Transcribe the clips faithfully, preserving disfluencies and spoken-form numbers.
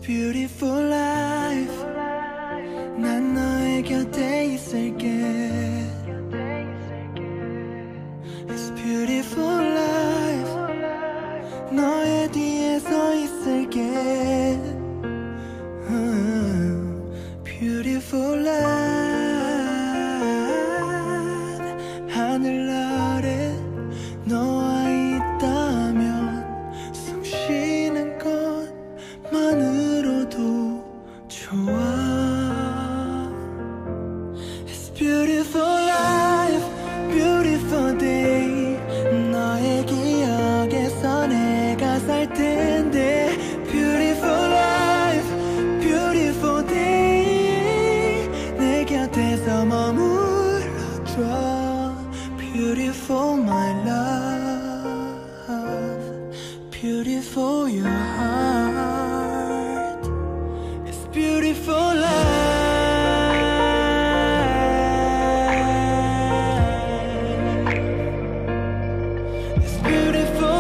beautiful life. 난 너의 곁에 있을게. It's beautiful life. 너의 뒤에 서 있을게. Beautiful life. 하늘 아래 너와 있다면 숨 쉬는 것만으로도 좋아. It's beautiful life, beautiful day. 너의 기억에서 내가 살 텐데. Beautiful life, beautiful day. 내 곁에서 머물러줘. Beautiful my love, beautiful your heart. It's beautiful life. It's beautiful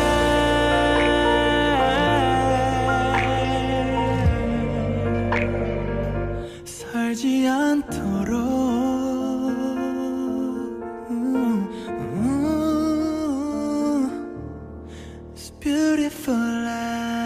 life. 살지 않도록. Beautiful life.